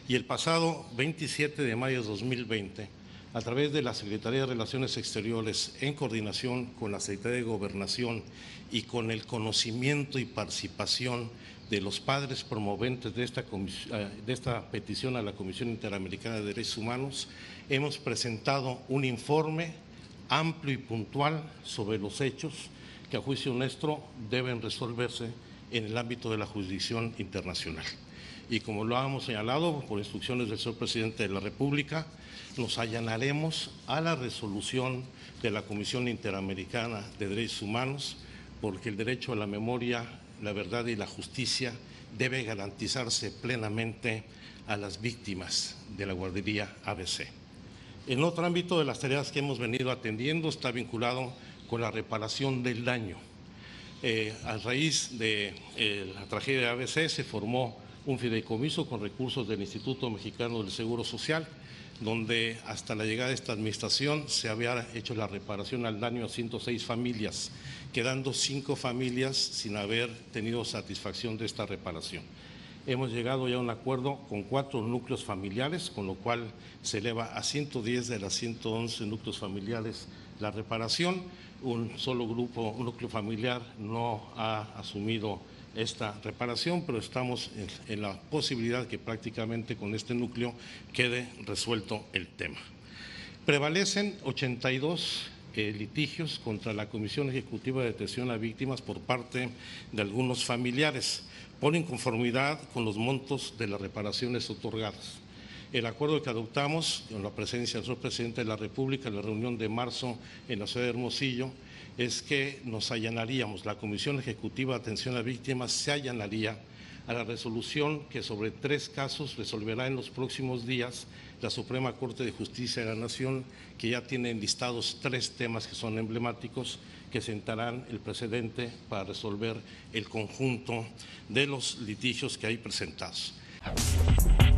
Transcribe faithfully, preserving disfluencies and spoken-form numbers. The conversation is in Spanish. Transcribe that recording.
Y el pasado veintisiete de mayo de dos mil veinte, a través de la Secretaría de Relaciones Exteriores, en coordinación con la Secretaría de Gobernación y con el conocimiento y participación de los padres promoventes de esta, de esta petición a la Comisión Interamericana de Derechos Humanos, hemos presentado un informe amplio y puntual sobre los hechos que a juicio nuestro deben resolverse en el ámbito de la jurisdicción internacional. Y como lo hemos señalado por instrucciones del señor Presidente de la República, nos allanaremos a la resolución de la Comisión Interamericana de Derechos Humanos, porque el derecho a la memoria, la verdad y la justicia debe garantizarse plenamente a las víctimas de la guardería A B C. En otro ámbito de las tareas que hemos venido atendiendo está vinculado con la reparación del daño. Eh, a raíz de eh, la tragedia de A B C se formó un fideicomiso con recursos del Instituto Mexicano del Seguro Social, donde hasta la llegada de esta administración se había hecho la reparación al daño a ciento seis familias, quedando cinco familias sin haber tenido satisfacción de esta reparación. Hemos llegado ya a un acuerdo con cuatro núcleos familiares, con lo cual se eleva a ciento diez de las ciento once núcleos familiares la reparación. Un solo grupo, un núcleo familiar no ha asumido esta reparación, pero estamos en, en la posibilidad que prácticamente con este núcleo quede resuelto el tema. Prevalecen ochenta y dos eh, litigios contra la Comisión Ejecutiva de Atención a Víctimas por parte de algunos familiares por inconformidad con los montos de las reparaciones otorgadas. El acuerdo que adoptamos con la presencia del señor Presidente de la República en la reunión de marzo en la ciudad de Hermosillo es que nos allanaríamos, la Comisión Ejecutiva de Atención a Víctimas se allanaría a la resolución que sobre tres casos resolverá en los próximos días la Suprema Corte de Justicia de la Nación, que ya tiene listados tres temas que son emblemáticos, que sentarán el precedente para resolver el conjunto de los litigios que hay presentados.